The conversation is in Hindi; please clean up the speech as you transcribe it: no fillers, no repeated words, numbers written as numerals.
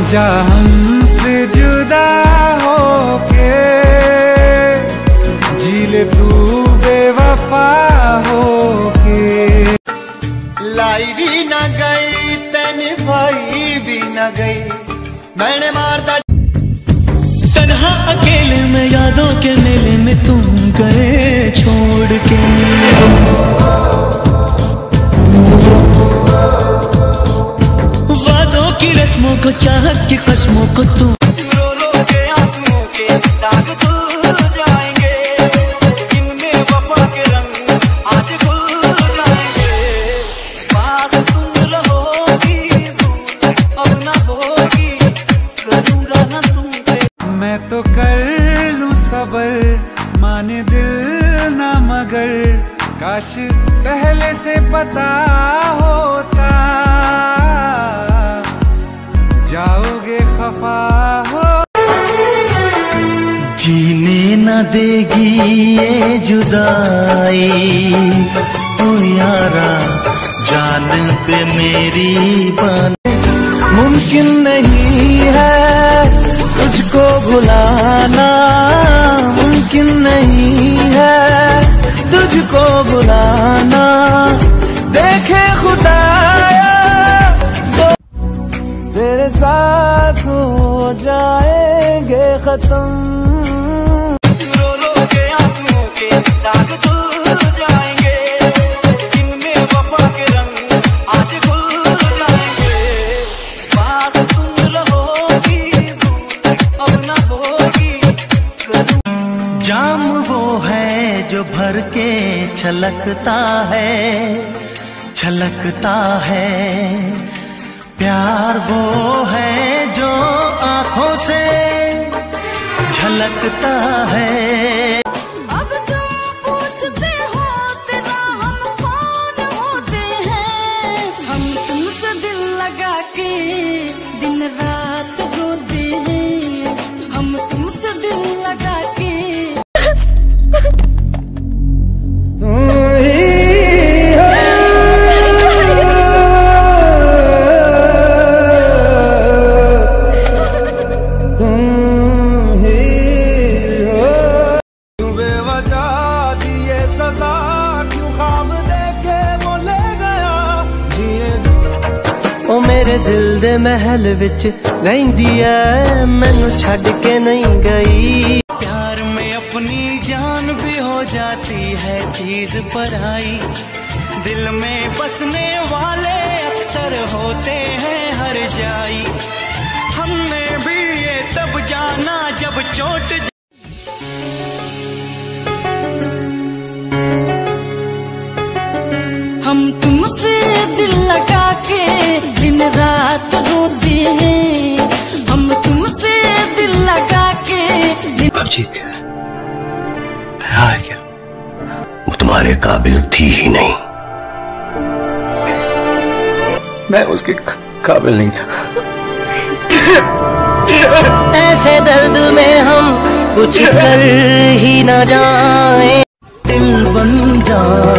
जा हमसे जुदा होके, जी ले तू बेवफा होके। लाई भी ना गई तेने भाई भी ना गई, मैंने मारदा तन्हा अकेले में यादों के मेले में तुम गए छोड़ के। वादों की रस्मों को, चाहत की कस्मों को तुम रो रो के आंसुओं के दाग धुल जाएंगे, इनमें वफा के रंग आज खुल जाएंगे। बात सुन रहोगी दूर अब ना होगी, करूँगा ना तुमसे। मैं तो कर लूं सबर, माने दिल ना मगर, काश पहले से पता होता, जाओगे खफा हो। जीने न देगी ये जुदाई, ओ यारा जान पे मेरी बान। मुमकिन नहीं है तुझको भुलाना, मुमकिन नहीं है तुझको भुलाना। देखे खुदाया तो तेरे साथ हो जाएंगे खत्म। रो रो के आंसुओं के दाग धुल जाएंगे, इनमें वफा के रंग आज खुल जाएंगे। बात सुन रहोगी दूर अब ना होगी, जाम वो है जो भर के छलकता है, छलकता है। प्यार वो है जो आंखों से झलकता है। अब तुम पूछते हो तेरा हम कौन होते हैं, हम तुमसे दिल लगा के दिन रात रोते हैं, हम तुमसे दिल लगा के। ओ मेरे दिल दे महल विच रहिंदी ऐ, मैनू छड़ के नहीं गई। प्यार में अपनी जान भी हो जाती है चीज पराई, दिल में बसने वाले अक्सर होते हैं हर जाई। हमने भी ये तब जाना जब चोट हम तुमसे दिल लगा के दिन रात रोते हैं, हम तुमसे दिल लगा के दिन। अब जीत गया, हार गया, वो तुम्हारे काबिल थी ही नहीं, मैं उसके काबिल नहीं था। ऐसे दर्द में हम कुछ कर ही ना जाए, दिल बन जाए।